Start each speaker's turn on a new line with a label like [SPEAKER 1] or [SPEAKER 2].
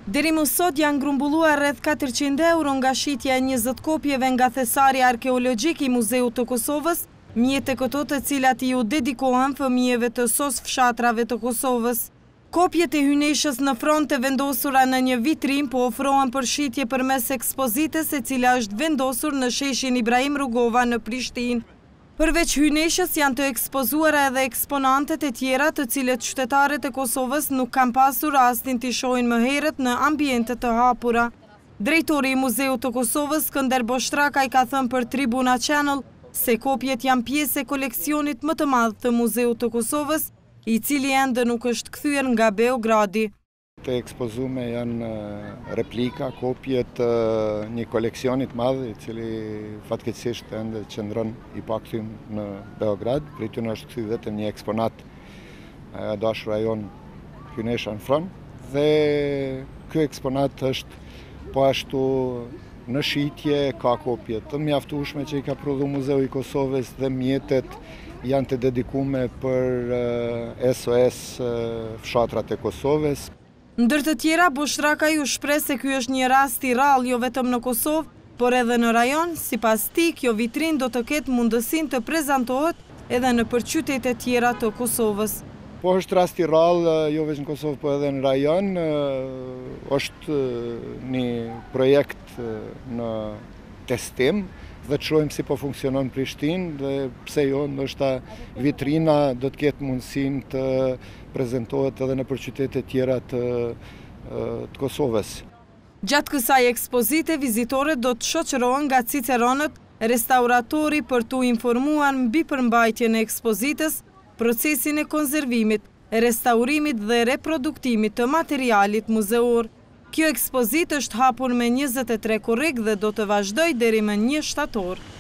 [SPEAKER 1] Deri më sot janë grumbulluar rreth 400 euro nga shitja e 20 kopjeve nga thesari arkeologjik i Muzeut të Kosovës, mjete këto të cilat ju dedikohen fëmijëve të sos fshatrave të Kosovës. Kopjet e hyneshës në front të vendosura në një vitrin po ofrohen për shitje përmes ekspozites e cila është vendosur në sheshin Ibrahim Rugova në Prishtinë. Përveç hyneshës janë të ekspozuara edhe eksponantet e tjera të cilët qytetarët e Kosovës nuk kanë pasur rastin t'i shohin më herët në ambiente të hapura. Drejtori i Muzeut të Kosovës, Skënder Boshtraka, i ka thënë për Tribuna Channel se kopjet janë pjesë e koleksionit më të madh të Muzeut të Kosovës, i cili ende nuk është kthyer nga Beogradi.
[SPEAKER 2] Të ekspozume janë replika, kopje të një koleksionit madh, i cili fatkeqësisht ende qëndron i pakthyer në Beograd. Prej tyre është kthy vetëm një eksponat e dashura jon hynesha në front, dhe ky eksponat është po ashtu në shitje, ka kopje të mjaftueshme që i ka prodhuar Muzeu i Kosovës dhe mjetet janë të dedikuar për SOS fshatrat e Kosovës.
[SPEAKER 1] Ndër të tjera, Boshtraka ju shpreh se ky është një rast i rrallë jo vetëm në Kosovë, por edhe në rajon. Sipas tij, kjo vitrinë do të ketë mundësinë të prezantohet edhe në qytete tjera të Kosovës.
[SPEAKER 2] Po është rast i rrallë jo vetëm në Kosovë, por edhe në rajon. Është një projekt në testim dhe të shohim si po funksionon në Prishtinë dhe pse jo, ndoshta vitrina do të ketë mundësinë të prezentohet edhe në qytete tjera të Kosovës.
[SPEAKER 1] Gjatë kësaj ekspozite, vizitorët do të shoqërohen nga ciceronët, restauratori për t'u informuar mbi përmbajtjen e ekspozitës, procesin e konservimit, restaurimit dhe reproduktimit të materialit muzeor. Kjo ekspozitë është hapur me 23 korrik dhe do të vazhdojë deri më 1 shtator.